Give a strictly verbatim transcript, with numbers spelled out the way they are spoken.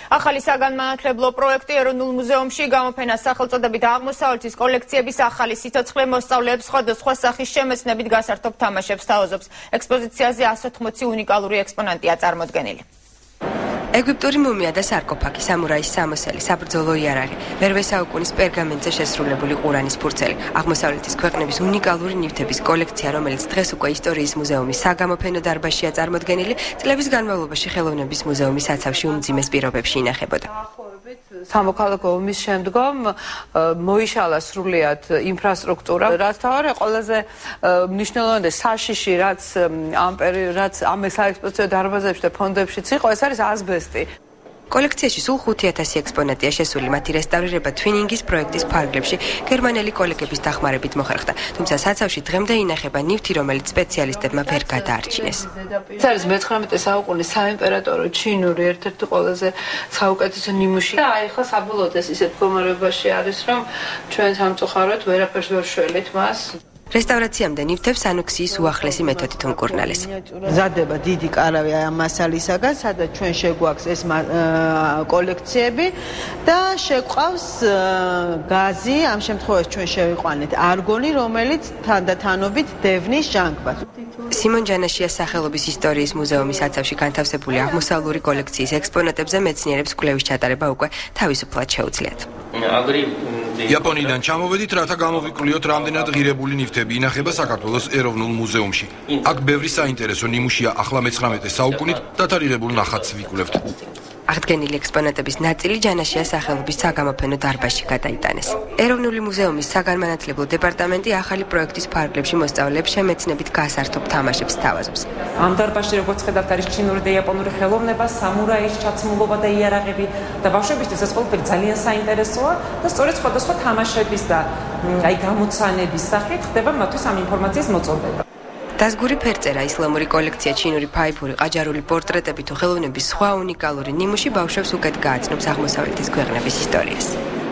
ახალი საგანმანათლებლო პროექტი ეროვნულ მუზეუმში გამოფენა სახელწოდებით აღმოსავლეთის კოლექციების ახალი სიცოცხლე მოსწავლეებს სხვადასხვა სახის შემეცნებით-გასართობ თამაშებს სთავაზობს. ექპოზიციაზე ასი ოცდაოთხი უნიკალური ექპონატია წარმოდგენილი. ეგვიპტური მუმია და სარკოფაგი, სამურაის სამოსელი, საბრძოლო იარაღი, მერვე საუკუნის პერგამენტზე შესრულებული ყურანის ფურცელი, აღმოსავლეთის ქვეყნების უნიკალური ნივთების კოლექცია, რომელიც დღეს უკვე ისტორიის მუზეუმის საგამოფენო დარბაზშია წარმოდგენილი, წლების განმავლობაში ხელოვნების მუზეუმის საცავში უმძიმეს პირობებში ინახებოდა. სამოქალაქო ომის შემდგომ მოიშალა სრულიად ინფრასტრუქტურა. რაც თავარი ყველაზე მნიშვნელოვანი საშიში, რაც ამ რაც ამ საექსპოზიციო დარბაზებში და ფონდებშიც იყო, ეს არის ასბესტი. კოლექციაში სულ ხუთი ათასი ექსპონატია შესული, მათი რესტავრირება თვინინგის პროექტის ფარგლებში გერმანელი კოლეგების დახმარებით მოხერხდა, თუმცა საცავში დღემდე ინახება ნივთი, რომელიც სპეციალისტებმა ვერ გადაარჩინეს. ეს არის მეცხრამეტე საუკუნის საიმპერატორო ჩინური ერთ-ერთი ყველაზე საუკეთესო ნიმუში და აი ხო საბოლოოდ ეს ისეთ მდგომარეობაში არის, რომ ჩვენ სამწუხაროდ ვერაფერს ვერ შველით მას. რესტავრაციამდე ნივთებს სანუქსიის უახლესი მეთოდით უმკურნალეს. მზადდება დიდი კარავი ამ მასალისაგან, სადაც ჩვენ შეგვაქვს ეს კოლექციები და შეგვყავს გაზი, ამ შემთხვევაში ჩვენ შევიყვანეთ არგონი, რომელიც თანდათანობით დევნის ჟანგბადს. სიმონ ჯანაშიას სახელობის ისტორიის მუზეუმის საცავში განთავსებული აღმოსავლური კოლექციის ექსპონატებზე მეცნიერებს კვლევის ჩატარება უკვე თავისუფლად შეუძლიათ. იაპონიიდან ჩამოვედით, რათა გამოვიკვლიოთ, რამდენად ღირებული ნივთები ინახება საქართველოს ეროვნულ მუზეუმში. აქ ბევრი საინტერესო ნიმუშია ახლა მეცხრამეტე საუკუნით დათარიღებულ ნახატს ვიკვლევთ. აღდგენილი ექსპონატების ნაწილი ჯანაშიას სახელობის საგამოფენო დარბაზში გადაიტანეს. ეროვნული მუზეუმის საგანმანათლებლო დეპარტამენტი ახალი პროექტის ფარგლებში მოსწავლეებს შემეცნებით-გასართობ თამაშებს სთავაზობს. ამ დარბაზში როგორც ხედავთ არის ჩინური და იაპონური ხელოვნება, სამურაის ჩაცმულობა და იარაღები და ბავშვებისთვის ეს ყველაფერი ძალიან საინტერესოა და სწორედ სხვადასხვა თამაშების და აი გამოცანების სახით ხდება მათთვის ამ ინფორმაციის მოწოდება. დაზგური ფერწერა, ისლამური კოლექცია, ჩინური ფაიფური, ყაჯარული პორტრეტები თუ ხელოვნების სხვა უნიკალური ნიმუში ბავშვებს უკეთ გააცნობს აღმოსავლეთის ქვეყნების ისტორიას.